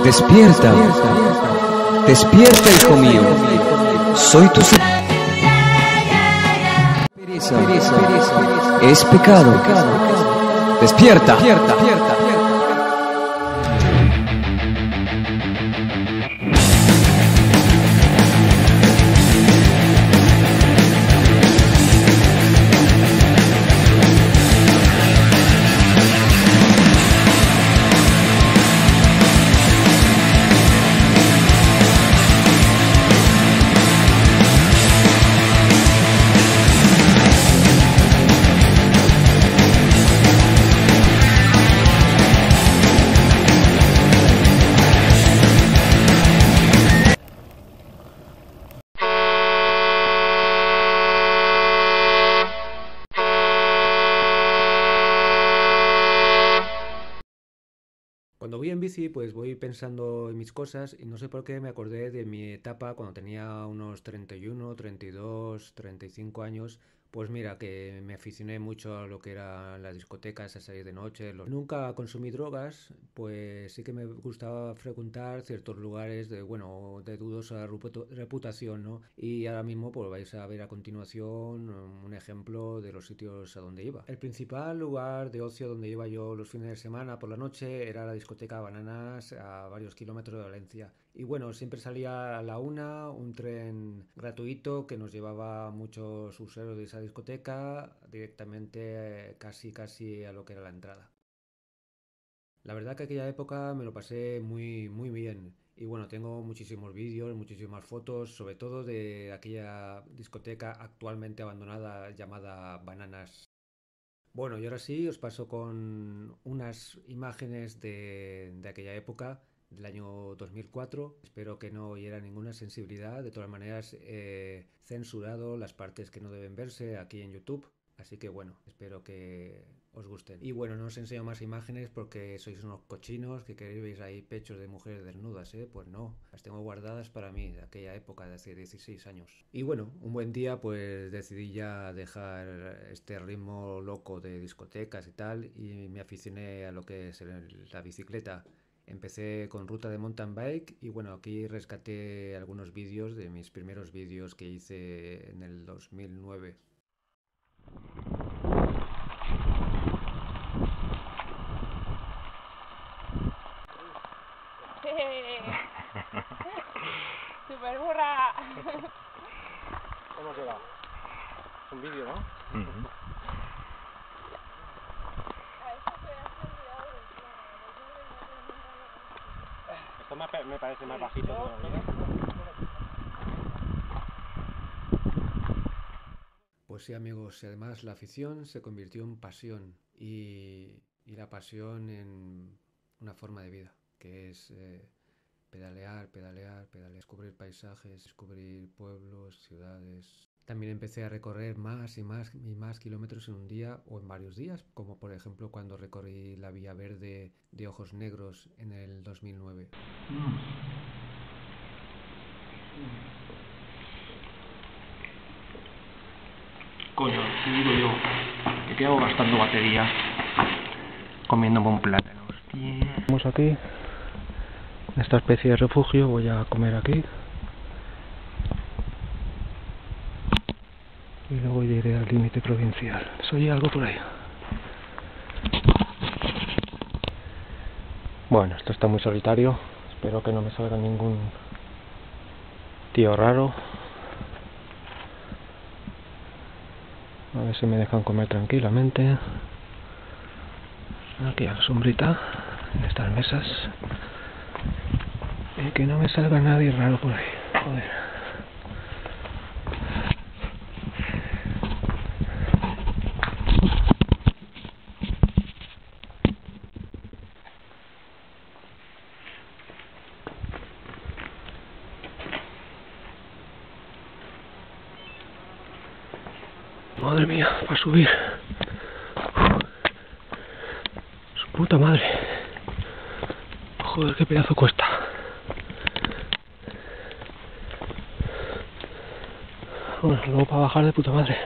Despierta, despierta, hijo mío, soy tu pereza, es pecado, despierta. Cuando voy en bici, pues voy pensando en mis cosas y no sé por qué me acordé de mi etapa cuando tenía unos 31, 32, 35 años. Pues mira, que me aficioné mucho a lo que eran las discotecas, a salir de noche. Nunca consumí drogas, pues sí que me gustaba frecuentar ciertos lugares de, bueno, de dudosa reputación, ¿no? Y ahora mismo pues vais a ver a continuación un ejemplo de los sitios a donde iba. El principal lugar de ocio donde iba yo los fines de semana por la noche era la discoteca Bananas, a varios kilómetros de Valencia. Y bueno, siempre salía a la una un tren gratuito que nos llevaba a muchos usuarios de esa discoteca directamente casi a lo que era la entrada. La verdad que aquella época me lo pasé muy bien. Y bueno, tengo muchísimos vídeos, muchísimas fotos, sobre todo de aquella discoteca actualmente abandonada llamada Bananas. Bueno, y ahora sí os paso con unas imágenes de aquella época, del año 2004. Espero que no hubiera ninguna sensibilidad. De todas maneras, he censurado las partes que no deben verse aquí en YouTube. Así que bueno, espero que os gusten. Y bueno, no os enseño más imágenes porque sois unos cochinos que queréis ver ahí pechos de mujeres desnudas, ¿eh? Pues no, las tengo guardadas para mí, de aquella época de hace 16 años. Y bueno, un buen día pues decidí ya dejar este ritmo loco de discotecas y tal y me aficioné a lo que es la bicicleta. Empecé con ruta de mountain bike y bueno, aquí rescaté algunos vídeos de mis primeros vídeos que hice en el 2009. Super burra. ¿Cómo queda? Es un vídeo, ¿no? Esto me parece más bajito todavía. Pues sí, amigos, y además la afición se convirtió en pasión y la pasión en una forma de vida, que es pedalear, descubrir paisajes, descubrir pueblos, ciudades. También empecé a recorrer más y más kilómetros en un día o en varios días, como por ejemplo cuando recorrí la Vía Verde de Ojos Negros en el 2009. Coño, te digo yo, que quedo gastando batería comiéndome un plátano. Estamos aquí, en esta especie de refugio, voy a comer aquí. Y luego iré al límite provincial. ¿Se oye algo por ahí? Bueno, esto está muy solitario. Espero que no me salga ningún tío raro. A ver si me dejan comer tranquilamente. Aquí a la sombrita, en estas mesas. Y que no me salga nadie raro por ahí. Joder. Madre mía, para subir. Su puta madre. Joder, qué pedazo cuesta. Bueno, luego para bajar de puta madre.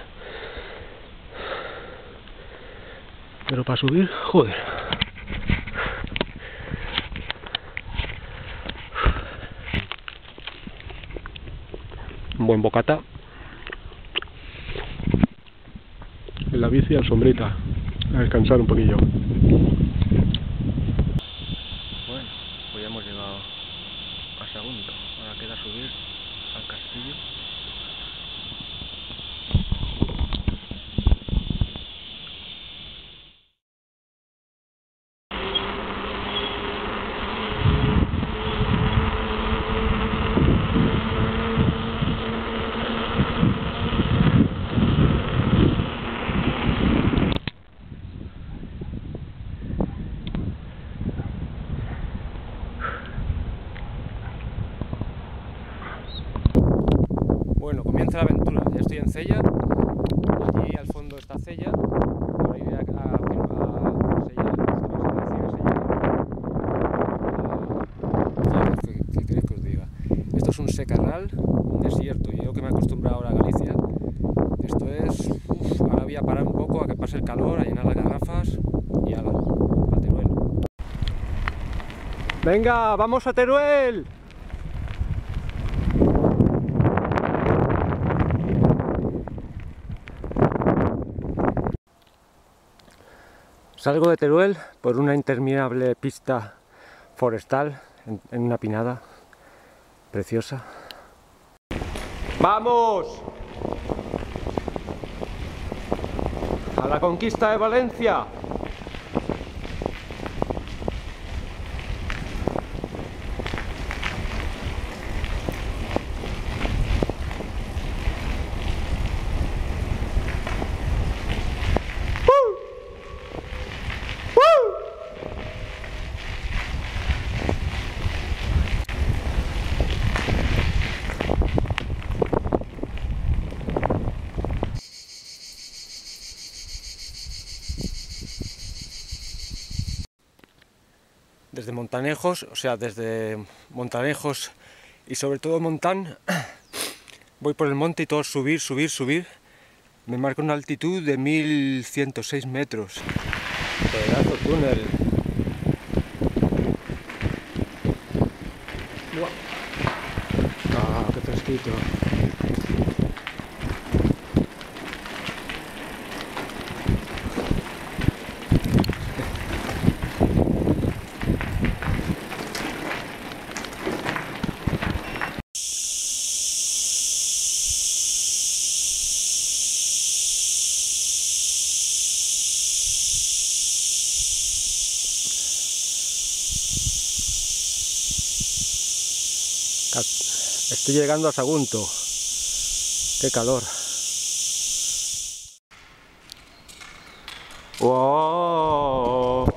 Pero para subir, joder. un buen bocata. En la bici al sombrita, a descansar un poquillo. Bueno, pues ya hemos llegado a Sagunto. Ahora queda subir al castillo. Bueno, comienza la aventura. Ya estoy en Cella. Allí al fondo está Cella. Ahora iré a Cella. ¿Qué queréis que os diga? Esto es un secarral, un desierto. Yo que me he acostumbrado ahora a Galicia. Esto es... ahora voy a parar un poco a que pase el calor, a llenar las garrafas y ala, a Teruel. ¡Venga, vamos a Teruel! Salgo de Teruel por una interminable pista forestal en una pinada preciosa. ¡Vamos! ¡A la conquista de Valencia! Desde Montanejos, o sea, desde Montanejos y sobre todo Montán, voy por el monte y todo subir, subir, subir. Me marca una altitud de 1106 metros. Pedazo túnel. Ah, qué fresquito. Estoy llegando a Sagunto. Qué calor. ¡Wow!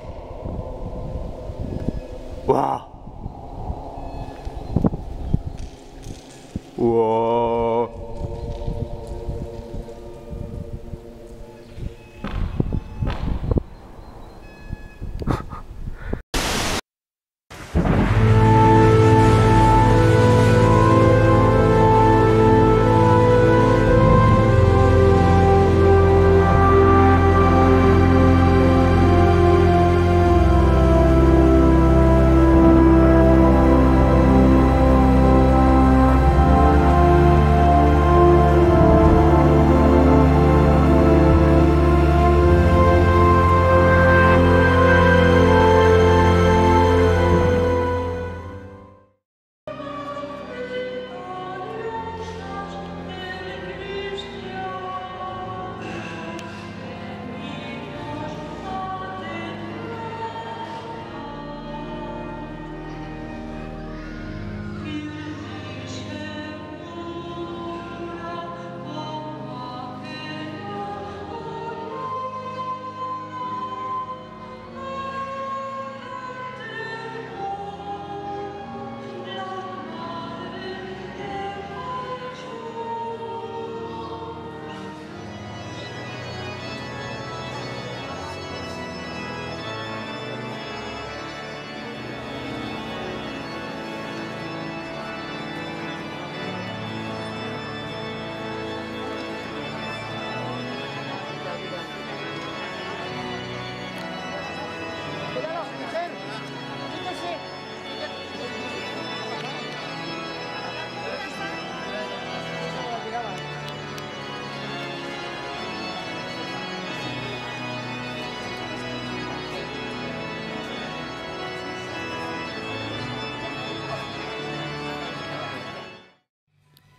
¡Wow! ¡Wow!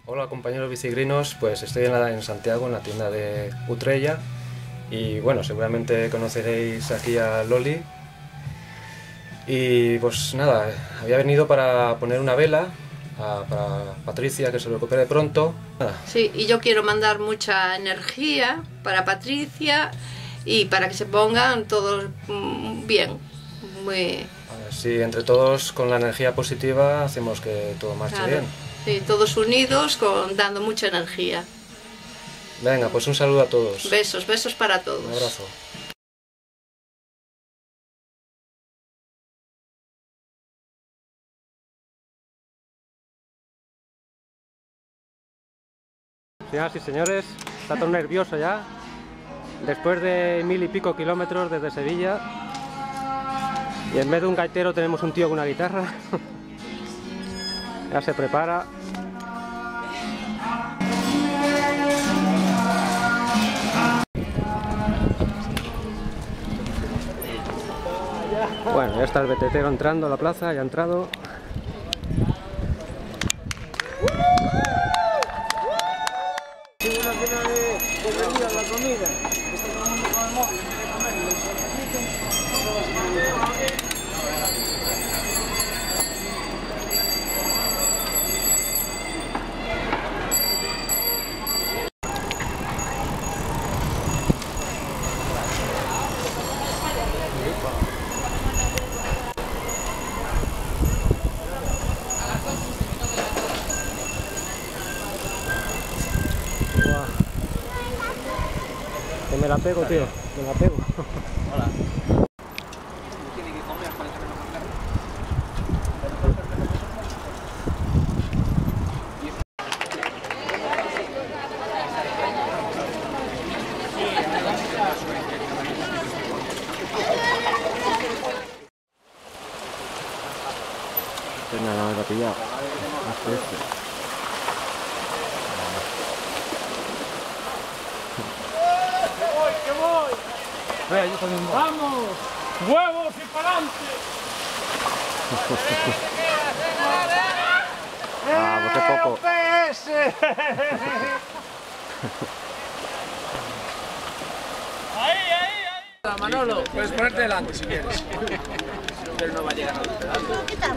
Hola compañeros bicigrinos, pues estoy en Santiago, en la tienda de Utrella, y bueno, seguramente conoceréis aquí a Loli. Y pues nada, había venido para poner una vela para Patricia, que se recupere pronto. Sí, y yo quiero mandar mucha energía para Patricia y para que se pongan todos bien. Sí, entre todos con la energía positiva hacemos que todo marche bien. Sí, todos unidos, dando mucha energía. Venga, pues un saludo a todos. Besos, besos para todos. Un abrazo. Señoras y señores, está todo nervioso ya. Después de 1000 y pico kilómetros desde Sevilla. Y en vez de un gaitero tenemos un tío con una guitarra. Ya se prepara. Bueno, ya está el betetero entrando a la plaza, ya ha entrado. Que me la pego, tío, me la pego. Hola. Nada, me lo he pillado. ¡Vamos! ¡Huevos y para adelante! Ah, pues qué poco. ¡Ahí! Manolo, puedes ponerte delante si quieres. Pero no va a llegar a los pedazos.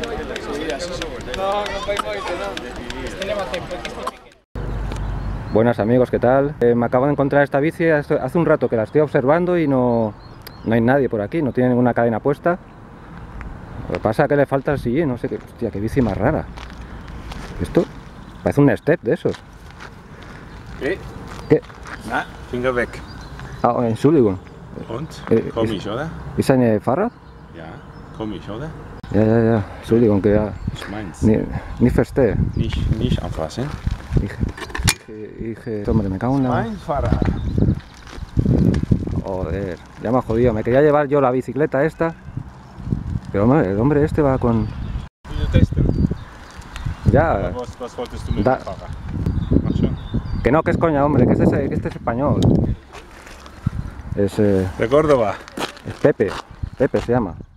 Buenas amigos, ¿qué tal? Me acabo de encontrar esta bici hace un rato que la estoy observando y no hay nadie por aquí, no tiene ninguna cadena puesta. Lo que pasa es que le falta el sillín, no sé qué. Hostia, qué bici más rara. Esto parece un step de esos. ¿Qué? ¿Qué? Na, Finger weg. Ah, Entschuldigung. Und? Komisch, oder? ¿Es eine Fahrrad? Ja, komisch, oder? Ja. Entschuldigung, que ja. Ich meins. Nicht verstehe. Nicht anfassen. Dije, hombre, me cago en la... Mein Fahrrad. Joder, ya me ha jodido. Me quería llevar yo la bicicleta esta. Pero hombre, el hombre este va con... Ya. Was wolltest du mit dem Fahrrad? Mach schon. Que no, que es coña, hombre, que este es español. Es... De Córdoba. Es Pepe. Pepe se llama.